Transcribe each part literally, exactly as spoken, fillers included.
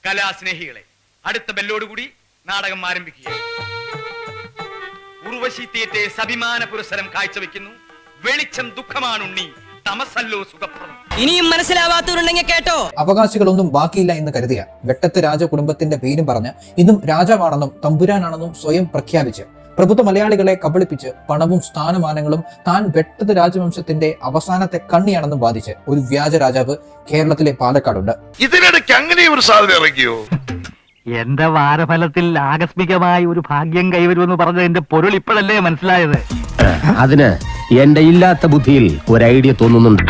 കലാസ്നേഹികളെ, അടുത്ത ബെല്ലോടുകൂടി നാടകം ആരംഭിക്കുകയാണ്. ഉർവശി തിയേറ്റേഴ്സ് അഭിമാന പുരസ്സരം കാഴ്ചവെക്കുന്നു വെളിച്ചം ദുഃഖമാണുണ്ണി, തമസല്ലോ സുഖപ്രദം. ഇനിയും മനസ്സിലാവാത്തവരുണ്ടെങ്കിൽ കേട്ടോ. അവകാശികളൊന്നും ബാക്കിയില്ല എന്ന് കരുതിയ വെട്ടത്ത് രാജ കുടുംബത്തിന്റെ പേരും പറഞ്ഞ് ഇന്നും രാജാവാണെന്നും തമ്പുരാനാണെന്നും സ്വയം പ്രഖ്യാപിച്ച് പ്രബുദ്ധ മലയാളികളെ കബളിപ്പിച്ച് പണവും സ്ഥാനമാനങ്ങളും താൻ വെട്ടത്ത് രാജവംശത്തിന്റെ അവസാനത്തെ കണ്ണിയാണെന്നും വാദിച്ച് ഒരു വ്യാജ രാജാവ് കേരളത്തിലെ പാലക്കാടുണ്ട്. ഇതിനിടയ്ക്ക് അങ്ങനെ ഒരു സാധ്യത ഇറക്കിയോ? എന്റെ വാരഫലത്തിൽ ആകസ്മികമായി ഒരു ഭാഗ്യം കൈവരുമെന്ന് പറഞ്ഞതിന്റെ പൊരുൾ ഇപ്പോഴല്ലേ മനസ്സിലായത്. അതിന് എന്റെ ഇല്ലാത്ത ബുദ്ധിയിൽ ഒരു ഐഡിയ തോന്നുന്നുണ്ട്.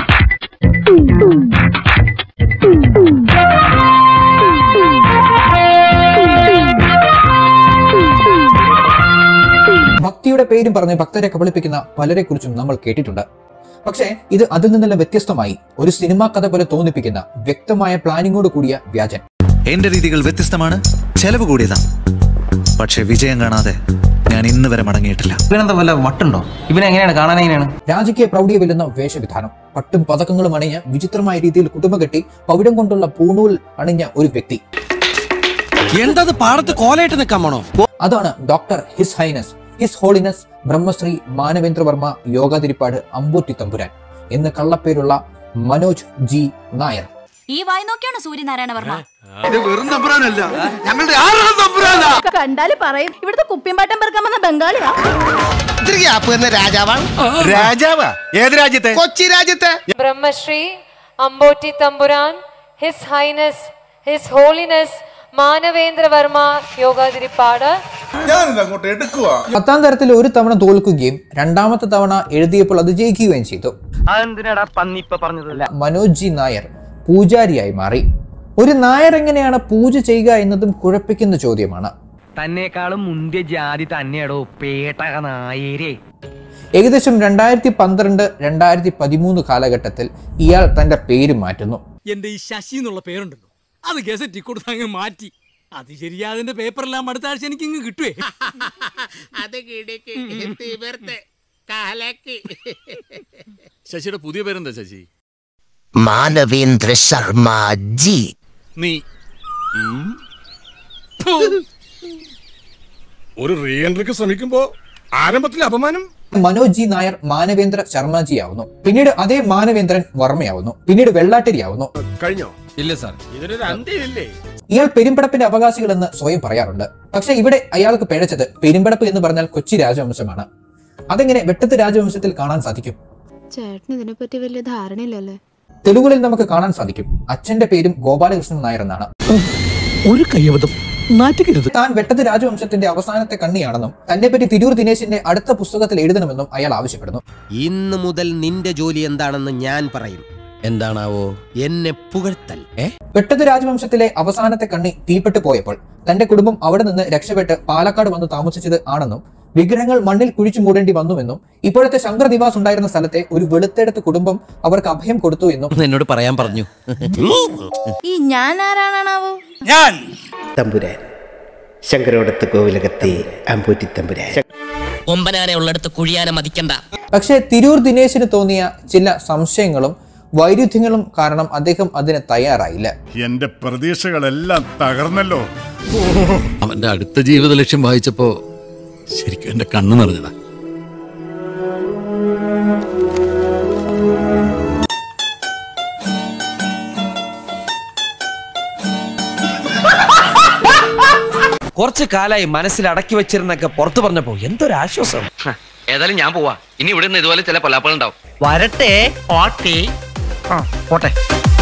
ഭക്തിയുടെ പേരും പറഞ്ഞ് ഭക്തരെ കബളിപ്പിക്കുന്ന പലരെ കുറിച്ചും നമ്മൾ കേട്ടിട്ടുണ്ട്. പക്ഷേ ഇത് അതിൽ നിന്നെല്ലാം വ്യത്യസ്തമായി ഒരു സിനിമാ കഥ പോലെ തോന്നിപ്പിക്കുന്ന വ്യക്തമായ പ്ലാനിങ്ങോട് കൂടിയ വ്യാജൻ. എന്റെ രീതികൾ വ്യത്യസ്തമാണ്, ചെലവ് കൂടിയതാണ്. പക്ഷെ വിജയം കാണാതെ ഞാൻ ഇന്ന് വരെ മടങ്ങിയിട്ടില്ല. ഇവനെന്താ വല്ല വട്ടുണ്ടോ? ഇവനെങ്ങനെയാണ് കാണാൻ എങ്ങനെയാണ്? രാജകീയ പ്രൗഢിയെ വെല്ലുന്ന വേഷവിധാനം, പട്ടും പതക്കങ്ങളും അണിഞ്ഞ വിചിത്രമായ രീതിയിൽ കുടുംബ കെട്ടി പവിഴം കൊണ്ടുള്ള പൂണൂൽ അണിഞ്ഞ ഒരു വ്യക്തി. എന്തത് പാടത്ത് കോലയിട്ട് നിൽക്കാമോ? അതാണ് doctor His Highness His Holiness Brahmashri Manavendravarma Yogathirippad Ambotti Thampuran എന്ന് കള്ളപ്പേരുള്ള മനോജ് ജി നായർ. ഈ വായി നോക്കിയാണ് സൂര്യനാരായണ വർമ്മ. ഇത് വെറും തമ്പുരാനല്ല, ഞങ്ങളുടെ ആറാം തമ്പുരാനാ. കണ്ടാല് പറയും ഇവിടുത്തെ കുപ്പിമ്പാട്ടം പെറുക്കാൻ വന്ന ബംഗാളിയാ. രാജാവാണ്. രാജാവാ? ഏത് രാജ്യത്തെ? കൊച്ചി രാജ്യത്തെ. Brahmashri Ambotti Thampuran His Highness His Holiness Manavendravarma Yogathirippad. പത്താം തരത്തിൽ ഒരു തവണ തോൽക്കുകയും രണ്ടാമത്തെ തവണ എഴുതിയപ്പോൾ അത് ജയിക്കുകയും ചെയ്തു. മനോജ് ജി നായർ പൂജാരിയായി മാറി. ഒരു നായർ എങ്ങനെയാണ് പൂജ ചെയ്യുക എന്നതും കുഴപ്പിക്കുന്ന ചോദ്യമാണ്. തന്നെക്കാളും മുന്തിയ ജാതി തന്നെയാടോ പേട്ടക നായരെ. ഏകദേശം രണ്ടായിരത്തി പന്ത്രണ്ട് രണ്ടായിരത്തി പതിമൂന്ന് കാലഘട്ടത്തിൽ ഇയാൾ തന്റെ പേര് മാറ്റുന്നു. എന്റെ ഈ ശശി എന്നുള്ള പേരുണ്ടല്ലോ, അത് ഗസറ്റി കൊടുത്ത് അങ്ങ് മാറ്റി. അത് ശരിയാ, അതിന്റെ പേപ്പറെല്ലാം അടുത്ത ആഴ്ച എനിക്ക് ഇങ്ങ് കിട്ടുവേ. ശശിയുടെ പുതിയ പേരെന്താ ശശി? മാനവേന്ദ്ര ശർമ്മ ജി. നീ ഒരു റീ എൻട്രിക്ക് ശ്രമിക്കുമ്പോ ആരംഭത്തിൽ അപമാനം. മനോജ് ജി നായർ മാനവേന്ദ്ര ശർമ്മജി ആവുന്നു. പിന്നീട് അതേ മാനവേന്ദ്രൻ വർമ്മയാവുന്നു. പിന്നീട് വെള്ളാട്ടരിയാവുന്നു. കഴിഞ്ഞോ? ഇല്ല സാർ, ഇതിനൊരു അന്ത്യമില്ലേ? ഇയാൾ പെരുമ്പടപ്പിന്റെ അവകാശികൾ എന്ന് സ്വയം പറയാറുണ്ട്. പക്ഷെ ഇവിടെ അയാൾക്ക് പിഴച്ചത് പെരുമ്പടപ്പ് എന്ന് പറഞ്ഞാൽ കൊച്ചി രാജവംശമാണ്. അതെങ്ങനെ വെട്ടത്ത് രാജവംശത്തിൽ കാണാൻ സാധിക്കും? ചേട്ടന് ഇതിനെപ്പറ്റി വലിയ ധാരണയില്ലല്ലേ. തെലുഗുകളിൽ നമുക്ക് കാണാൻ സാധിക്കും. അച്ഛന്റെ പേരും ഗോപാലകൃഷ്ണൻ നായർ എന്നാണ്. ഒരു കയ്യബദ്ധം നാറ്റുകരുത്. താൻ വെട്ടത്ത് രാജവംശത്തിന്റെ അവസാനത്തെ കണ്ണിയാണെന്നും തന്നെ പറ്റി തിരൂർ ദിനേശിന്റെ അടുത്ത പുസ്തകത്തിൽ എഴുതണമെന്നും അയാൾ ആവശ്യപ്പെടുന്നു. ഇന്ന് മുതൽ നിന്റെ ജോലി എന്താണെന്ന് ഞാൻ പറയും. എന്താണാവോ? എന്നെ പുകഴ്ത്തൽ. വെട്ടത്ത് രാജവംശത്തിലെ അവസാനത്തെ കണ്ണി തീപ്പെട്ടു പോയപ്പോൾ തന്റെ കുടുംബം അവിടെ നിന്ന് രക്ഷപ്പെട്ട് പാലക്കാട് വന്ന് താമസിച്ചത് ആണെന്നും വിഗ്രഹങ്ങൾ മണ്ണിൽ കുഴിച്ചു മൂടേണ്ടി വന്നുവെന്നും ഇപ്പോഴത്തെ ശങ്കർ നിവാസ് ഉണ്ടായിരുന്ന സ്ഥലത്തെ ഒരു വെളുത്തെടുത്ത കുടുംബം അവർക്ക് അഭയം കൊടുത്തു എന്നും എന്നോട് പറയാൻ പറഞ്ഞു. ഈ ഞാൻ ആരാണാവോ? ഞാൻ തമ്പുരാൻ, ശങ്കരോടത്ത് കോവിലകത്തെ അമ്പൂറ്റി തമ്പുരാൻ. ഒമ്പനാനെ ഉള്ളിടത്ത് കുഴിയാനെ മതിക്കണ്ട. പക്ഷേ തിരൂർ ദിനേശിന് തോന്നിയ ചില സംശയങ്ങളും വൈരുദ്ധ്യങ്ങളും കാരണം അദ്ദേഹം അതിന് തയ്യാറായില്ല. എന്റെ പ്രതീക്ഷകളെല്ലാം തകർന്നല്ലോ. അവന്റെ അടുത്ത ജീവിത ലക്ഷ്യം വായിച്ചപ്പോ ശരിക്കും എന്റെ കണ്ണു നിറഞ്ഞതാ. കുറച്ചു കാലായി മനസ്സിൽ അടക്കി വെച്ചിരുന്നൊക്കെ പുറത്തു പറഞ്ഞപ്പോ എന്തൊരാശ്വാസം. ഏതായാലും ഞാൻ പോവാ. ഇനി ഇവിടെ നിന്ന് ഇതുപോലെ ചില കൊല്ലാപ്പുകളുണ്ടാവും. വരട്ടെ. പോട്ടെ.